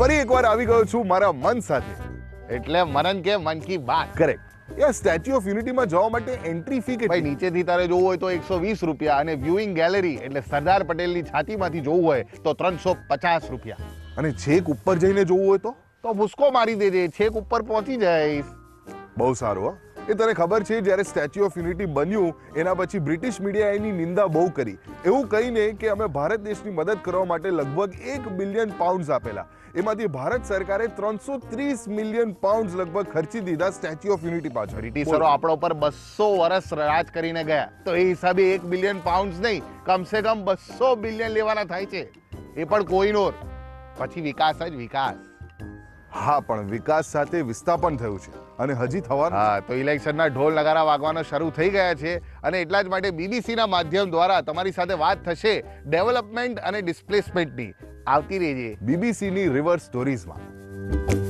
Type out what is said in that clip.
ફરી એકવાર આવી ગયો છું મારા મન સાથે. એટલે મનન કે મન કી બાત. કરેક્ટ. યાર સ્ટેચ્યુ ઓફ યુનિટીમાં જવા માટે એન્ટ્રી ફી ભાઈ કેટલી? નીચેથી તારે જોવું હોય તો 120 રૂપિયા અને વ્યુઇંગ ગેલેરી એટલે સરદાર પટેલની છાતીમાંથી જોવું હોય તો 350 રૂપિયા. અને છેક ઉપર જઈને જોવું હોય તો ભૂસકો મારી દેજે, છેક ઉપર પહોંચી જઈશ. બહુ સારું હો. એ તને ખબર છે જ્યારે સ્ટેચ્યુ ઓફ યુનિટી બન્યું એના પછી બ્રિટિશ મીડિયાએ એની નિંદા બહુ કરી, એવું કહીને કે અમે ભારત દેશની મદદ કરવા માટે લગભગ 1 બિલિયન પાઉન્ડ્સ આપેલા. એમાંથી ભારત સરકારે 330 મિલિયન પાઉન્ડ્સ લગભગ ખર્ચી દીધા સ્ટેચ્યુ ઓફ યુનિટી પાછળ. બ્રિટિશરો આપણા ઉપર 200 વર્ષ રાજ કરીને ગયા, તો એ હિસાબે 1 બિલિયન પાઉન્ડ્સ નહીં, કમસે કમ 200 બિલિયન લેવાના થાય છે, એ પણ કોઈનોર. પછી વિકાસ જ વિકાસ. હા, પણ વિકાસ સાથે વિસ્થાપન થયું છે અને હજી થવાનું. હા, તો ઇલેક્શનના ઢોલ નગારા વાગવાના શરૂ થઈ ગયા છે અને એટલા જ માટે બીબીસીના માધ્યમ દ્વારા તમારી સાથે વાત થશે ડેવલપમેન્ટ અને ડિસ્પ્લેસમેન્ટની. આવતી રહેજે બીબીસીની રિવર્સ સ્ટોરીઝમાં.